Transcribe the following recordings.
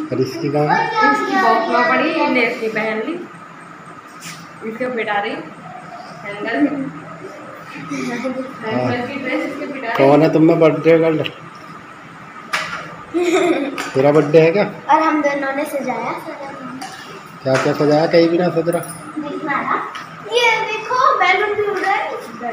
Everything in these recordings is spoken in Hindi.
और इसकी कहाँ है? इसकी बॉक्स में पड़ी, इसने इसकी पहन ली, इसके फिटा रही हैंगर की ड्रेस इसके फिटा रही। कौन है तुम में बर्थडे गर्ल? तेरा बर्थडे है क्या? और हम दोनों ने सजाया। क्या क्या सजाया? कहीं भी ना सज रहा। ये देखो बैलून भी उड़ रहा है।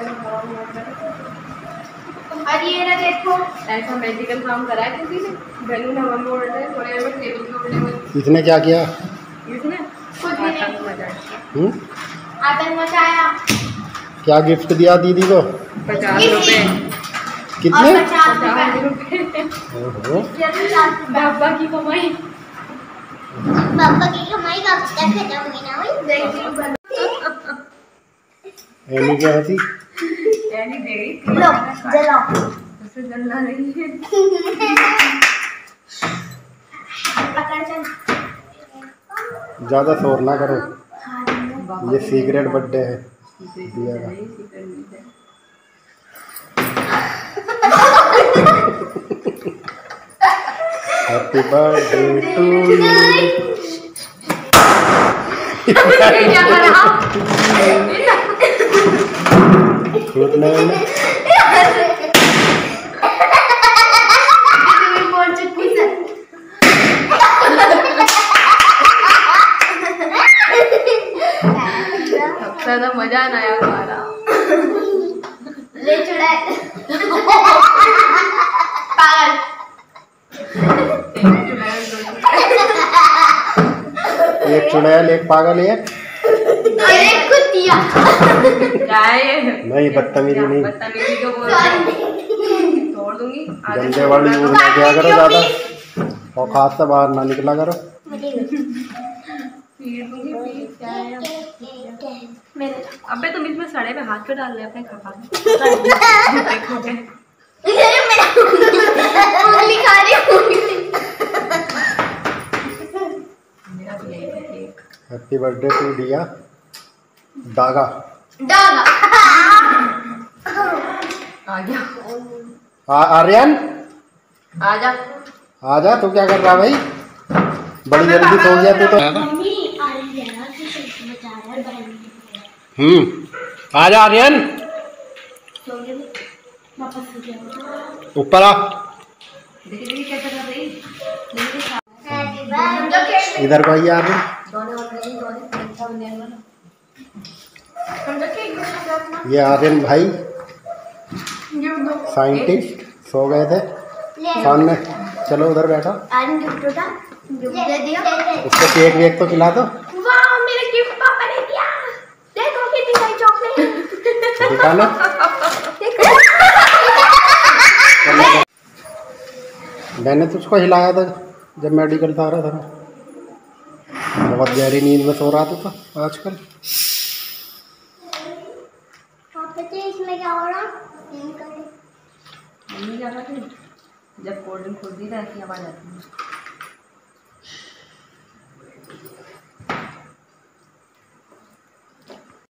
और ये ना देखो, ऐसा मैजिकल काम करा है किसी ने, बैलून हवा में उड़ रहे हैं, थोड़े में टेबल पे उड़े हुए। इसने क्या किया? इसने कुछ भी नहीं, आतंक मचाया। क्या गिफ्ट दिया दीदी को? 50 रुपए। कितने? 50 रुपए। ओहो, पापा की कमाई। पापा की कमाई का खत्म हुई ना हुई। एनी क्या थी? यानी दे गई। लो जलाओ। उसे जलना नहीं है। पकड़ चल। ज्यादा शोर ना करो, ये सीक्रेट बर्थडे है दिया का। Happy birthday to you. क्या करा? छूटने में ज्यादा मजा ना आया हमारा। ले चुड़ैल पागल। एक चुड़ैल, एक पागल है। अरे कुतिया। क्या है ये? नहीं, बदतमीजी नहीं। बदतमीजी तो बोल तोड़ दूंगी। गंदे वर्ड यूज ना किया करो ज्यादा, और खास से बाहर ना निकला करो। अबे तुम इसमें सड़े में हाथ क्यों डाल रहे अपने खा उंगली खा रही हूँ। हैप्पी बर्थडे टू दिया दागा। डागा आ गया। आर्यन आजा। आजा, तू क्या कर रहा भाई? बड़ी जल्दी सो गया तू तो। आजा आर्यन, ऊपर आ। इधर को आइए आर्यन। ये आर्यन भाई साइंटिस्ट सो गए थे सामने। चलो उधर बैठो, उसको केक वेक तो खिला दो। वाह, मेरे गिफ्ट पापा ने दिया। देखो कितनी सारी चॉकलेट। दिखाना। मैंने तुझको हिलाया था जब मेडिकल था रहा था। बहुत गहरी नींद में सो रहा था आजकल। इसमें क्या हो रहा? मम्मी क्या करती जब कोल्ड ड्रिंक खोलती है ऐसी आवाज आती है।